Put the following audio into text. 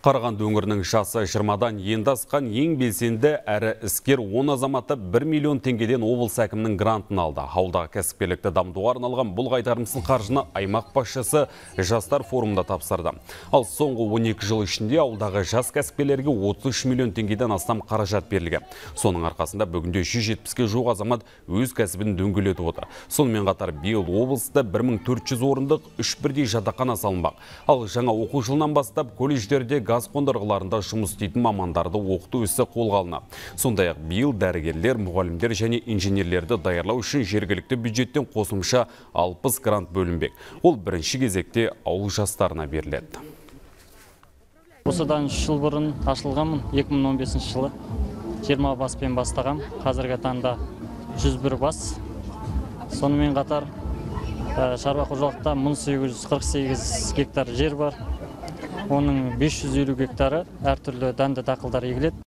Қарағанды өңірінің жасы 20-дан енді асқан ең белсенді әрі іскер 10 азаматы 1 миллион теңгеден облыс әкімінің грантын алды. Ауылдағы кәсіпкерлікті дамытуға арналған бұл қайтарымсыз қаржыны аймақ басшысы жастар форумында тапсырды. Ал соңғы 12 жыл ішінде ауылдағы жас кәсіпкерлерге 33 миллион теңгеден астам қаражат берілген. Соның арқасында бүгінде 170-ге жуық азамат өз кәсібін дөңгелетіп отыр. Сонымен қатар биыл облыста 1400 орындық 3 бірдей жатақхана салынбақ. Ал жаңа оқу жылынан бастап колледждерде газ қондырғыларында жұмыс істейтін мамандарды оқыту ісі қолға алынады. Сондай-ақ биыл дәрігерлер, мұғалімдер және инженерлерді даярлау үшін жергілікті бюджеттен қосымша 60 грант бөлінбек. Ол бірінші кезекте ауыл жастарына беріледі. Осыдан 3 жыл бұрын ашылғанмын, 2015 жылы 20 баспен бастағам. Қазіргі таңда 101 бас. Сонымен қатар шаруа қожалықта 1848 гектар жер бар. Оның 550 гектары әртүрлі дәнді дақылдар егіледі.